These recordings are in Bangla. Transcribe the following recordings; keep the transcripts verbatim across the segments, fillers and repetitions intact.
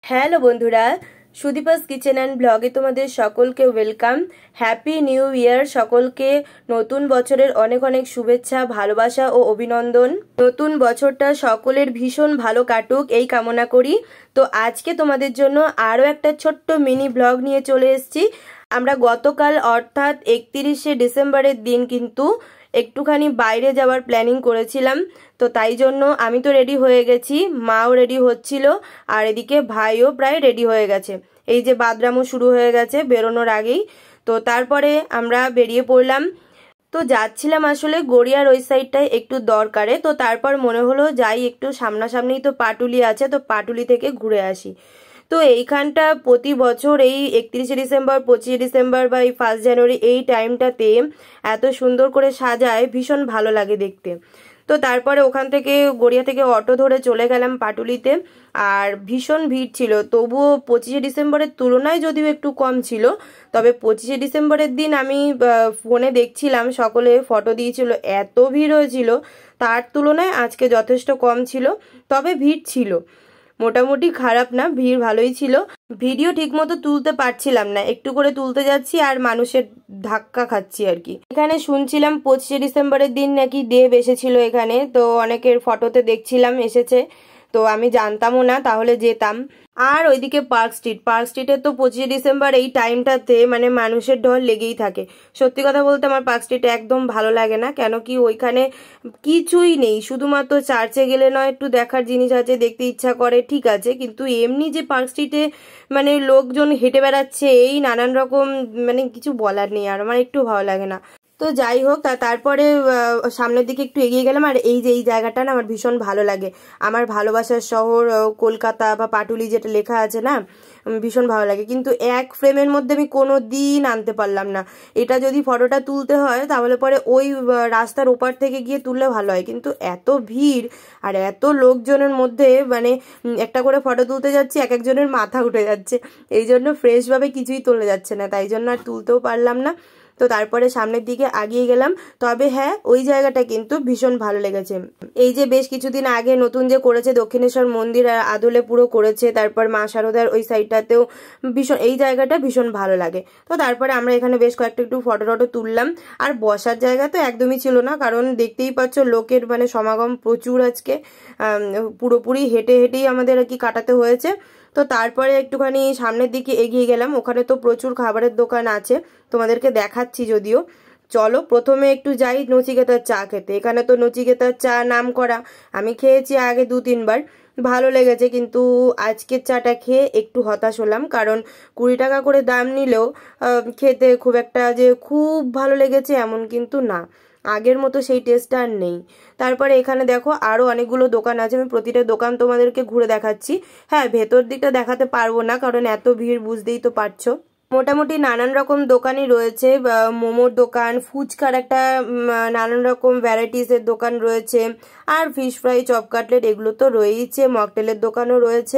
হ্যালো বন্ধুরা, সুদীপাস কিচেন অ্যান্ড ব্লগে তোমাদের সকলকে ওয়েলকাম। Happy new year. সকলকে নতুন বছরের অনেক অনেক শুভেচ্ছা, ভালোবাসা ও অভিনন্দন। নতুন বছরটা সকলের ভীষণ ভালো কাটুক এই কামনা করি। তো আজকে তোমাদের জন্য আরও একটা ছোট্ট মিনি ব্লগ নিয়ে চলে এসেছি। আমরা গতকাল অর্থাৎ একত্রিশে ডিসেম্বরের দিন কিন্তু একটুখানি বাইরে যাওয়ার প্ল্যানিং করেছিলাম। তো তাই জন্য আমি তো রেডি হয়ে গেছি, মাও রেডি হচ্ছিল, আর এদিকে ভাইও প্রায় রেডি হয়ে গেছে। এই যে বাদরামও শুরু হয়ে গেছে বেরোনোর আগেই। তো তারপরে আমরা বেরিয়ে পড়লাম। তো যাচ্ছিলাম আসলে গড়িয়ার ওই সাইডটায় একটু দরকারে। তো তারপর মনে হলো যাই, একটু সামনাসামনি তো পাটুলি আছে, তো পাটুলি থেকে ঘুরে আসি। তো এইখানটা প্রতি বছর এই একত্রিশে ডিসেম্বর, পঁচিশে ডিসেম্বর বা এই ফার্স্ট জানুয়ারি এই টাইমটাতে এত সুন্দর করে সাজায়, ভীষণ ভালো লাগে দেখতে। তো তারপরে ওখান থেকে গড়িয়া থেকে অটো ধরে চলে গেলাম পাটুলিতে। আর ভীষণ ভিড় ছিল, তবুও পঁচিশে ডিসেম্বরের তুলনায় যদিও একটু কম ছিল। তবে পঁচিশে ডিসেম্বরের দিন আমি ফোনে দেখছিলাম সকলে ফটো দিয়েছিল, এত ভিড় হয়েছিল, তার তুলনায় আজকে যথেষ্ট কম ছিল। তবে ভিড় ছিল, মোটামুটি খারাপ না, ভিড় ভালোই ছিল। ভিডিও ঠিক মতো তুলতে পারছিলাম না, একটু করে তুলতে যাচ্ছি আর মানুষের ধাক্কা খাচ্ছি আর কি। এখানে শুনছিলাম পঁচিশে ডিসেম্বরের দিন নাকি দেব এসেছিল এখানে, তো অনেকের ফটোতে দেখছিলাম এসেছে, তো আমি জানতামও না, তাহলে যেতাম। আর ওইদিকে পার্ক স্ট্রিট, পার্ক স্ট্রিটে তো পঁচিশে ডিসেম্বর এই টাইমটাতে মানে মানুষের ঢল লেগেই থাকে। সত্যি কথা বলতে আমার পার্ক স্ট্রিটে একদম ভালো লাগে না, কেন কি ওইখানে কিছুই নেই, শুধুমাত্র চার্চে গেলে নয় একটু দেখার জিনিস আছে, দেখতে ইচ্ছা করে, ঠিক আছে, কিন্তু এমনি যে পার্ক স্ট্রিটে মানে লোকজন হেঁটে বেড়াচ্ছে এই নানান রকম, মানে কিছু বলার নেই, আর আমার একটু ভালো লাগে না। তো যাই হোক, তা তারপরে সামনের দিকে একটু এগিয়ে গেলাম। আর এই যে এই জায়গাটা না আমার ভীষণ ভালো লাগে, আমার ভালোবাসার শহর কলকাতা বা পাটুলি যেটা লেখা আছে না, ভীষণ ভালো লাগে। কিন্তু এক ফ্রেমের মধ্যে আমি কোনো দিন আনতে পারলাম না। এটা যদি ফটোটা তুলতে হয় তাহলে পরে ওই রাস্তার ওপার থেকে গিয়ে তুললে ভালো হয়, কিন্তু এত ভিড় আর এত লোকজনের মধ্যে মানে একটা করে ফটো তুলতে যাচ্ছি, এক একজনের মাথা উঠে যাচ্ছে, এই জন্য ফ্রেশভাবে কিছুই তোলা যাচ্ছে না, তাই জন্য আর তুলতেও পারলাম না। তো তারপরে সামনের দিকে আগিয়ে গেলাম। তবে হ্যাঁ, ওই জায়গাটা কিন্তু ভীষণ ভালো লেগেছে। এই যে বেশ কিছুদিন আগে নতুন যে করেছে দক্ষিণেশ্বর মন্দির, আদলে পুরো করেছে, তারপর মা শারদার ওই সাইডটাতেও ভীষণ, এই জায়গাটা ভীষণ ভালো লাগে। তো তারপরে আমরা এখানে বেশ কয়েকটা একটু ফটো টটো তুললাম। আর বসার জায়গা তো একদমই ছিল না, কারণ দেখতেই পাচ্ছ লোকের মানে সমাগম প্রচুর আজকে, পুরোপুরি হেঁটে হেঁটেই আমাদের আর কি কাটাতে হয়েছে। তো তারপরে একটুখানি সামনের দিকে এগিয়ে গেলাম, ওখানে তো প্রচুর খাবারের দোকান আছে, তোমাদেরকে দেখাচ্ছি যদিও। চলো প্রথমে একটু যাই নচিকেতার চা খেতে। এখানে তো নচিকেতার চা নাম করা, আমি খেয়েছি আগে দু তিনবার, ভালো লেগেছে, কিন্তু আজকের চাটা খেয়ে একটু হতাশ হলাম, কারণ কুড়ি টাকা করে দাম নিলেও খেতে খুব একটা যে খুব ভালো লেগেছে এমন কিন্তু না, আগের মতো সেই টেস্টটা আর নেই। তারপরে এখানে দেখো আরও অনেকগুলো দোকান আছে, আমি প্রতিটা দোকান তোমাদেরকে ঘুরে দেখাচ্ছি। হ্যাঁ, ভেতর দিকটা দেখাতে পারবো না, কারণ এত ভিড়, বুঝতেই তো পারছো। মোটামুটি নানান রকম দোকানই রয়েছে, মোমোর দোকান, ফুচকার একটা নানান রকম ভ্যারাইটিসের দোকান রয়েছে, আর ফিশ ফ্রাই, চপ কাটলেট এগুলো তো রয়েইছে, মকটেলের দোকানও রয়েছে।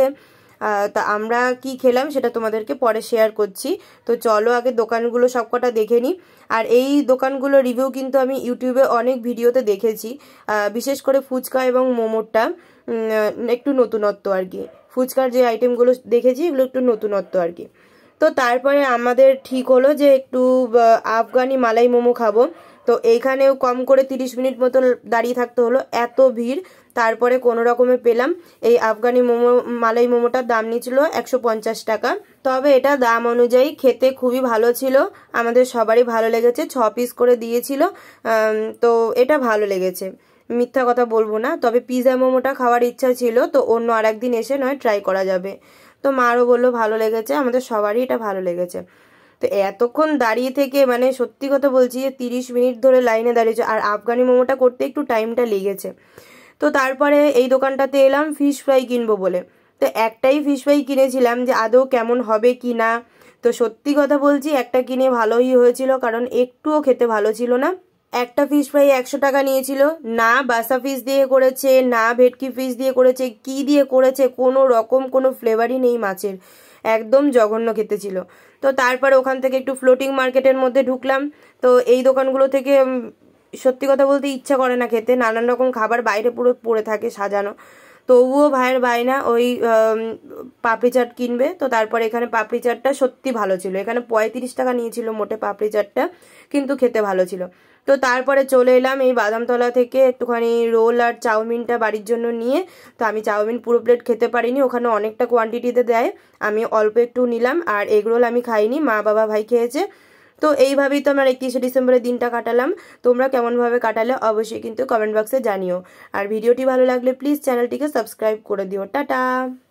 তা আমরা কি খেলাম সেটা তোমাদেরকে পরে শেয়ার করছি। তো চলো আগে দোকানগুলো সবকটা দেখে নিই। আর এই দোকানগুলো রিভিউ কিন্তু আমি ইউটিউবে অনেক ভিডিওতে দেখেছি, বিশেষ করে ফুচকা এবং মোমোরটা একটু নতুনত্ব আর কি, ফুচকার যে আইটেমগুলো দেখেছি এগুলো একটু নতুনত্ব আর কি। তো তারপরে আমাদের ঠিক হলো যে একটু আফগানি মালাই মোমো খাবো। তো এইখানেও কম করে তিরিশ মিনিট মতো দাঁড়িয়ে থাকতে হলো, এত ভিড়। তারপরে কোনো রকমে পেলাম এই আফগানি মোমো, মালাই মোমোটার দাম নিয়েছিল একশো পঞ্চাশ টাকা। তবে এটা দাম অনুযায়ী খেতে খুবই ভালো ছিল, আমাদের সবারই ভালো লেগেছে, ছ পিস করে দিয়েছিল, তো এটা ভালো লেগেছে, মিথ্যা কথা বলবো না। তবে পিৎজা মোমোটা খাওয়ার ইচ্ছা ছিল, তো অন্য আর একদিন এসে নয় ট্রাই করা যাবে। তো মারও বললো ভালো লেগেছে, আমাদের সবারই এটা ভালো লেগেছে। তো এতক্ষণ দাঁড়িয়ে থেকে মানে সত্যি কথা বলছি যে তিরিশ মিনিট ধরে লাইনে দাঁড়িয়েছে, আর আফগানি মোমোটা করতে একটু টাইমটা লেগেছে। তো তারপরে এই দোকানটাতে এলাম ফিশ ফ্রাই কিনবো বলে। তো একটাই ফিশ ফ্রাই কিনেছিলাম যে আদৌ কেমন হবে কি না। তো সত্যি কথা বলছি একটা কিনে ভালোই হয়েছিল, কারণ একটুও খেতে ভালো ছিল না। একটা ফিশ ফ্রাই একশো টাকা নিয়েছিল, না বাসা ফিশ দিয়ে করেছে, না ভেটকি ফিশ দিয়ে করেছে, কি দিয়ে করেছে কোনো রকম কোনো ফ্লেভারই নেই মাছের, একদম জঘন্য খেতে ছিল। তো তারপরে ওখান থেকে একটু ফ্লোটিং মার্কেটের মধ্যে ঢুকলাম। তো এই দোকানগুলো থেকে সত্যি কথা বলতে ইচ্ছা করে না খেতে, নানান রকম খাবার বাইরে পুরো পড়ে থাকে সাজানো। তবুও ভাইয়ের বায়না ওই পাপড়ি চাট কিনবে। তো তারপরে এখানে পাপড়ি চাটটা সত্যি ভালো ছিল, এখানে পঁয়ত্রিশ টাকা নিয়েছিল মোটে পাপড়ি চাটটা, কিন্তু খেতে ভালো ছিল। তো তারপরে চলে এলাম এই বাদামতলা থেকে একটুখানি রোল আর চাউমিনটা বাড়ির জন্য নিয়ে। তো আমি চাউমিন পুরো প্লেট খেতে পারিনি, ওখানে অনেকটা কোয়ান্টিটিতে দেয়, আমি অল্প একটু নিলাম। আর এগরোল আমি খাইনি, মা বাবা ভাই খেয়েছে। তো এইভাবেই তো আমার একত্রিশে ডিসেম্বরের দিনটা কাটালাম। তোমরা কেমনভাবে কাটালে অবশ্যই কিন্তু কমেন্ট বক্সে জানিও। আর ভিডিওটি ভালো লাগলে প্লিজ চ্যানেলটিকে সাবস্ক্রাইব করে দিও। টাটা।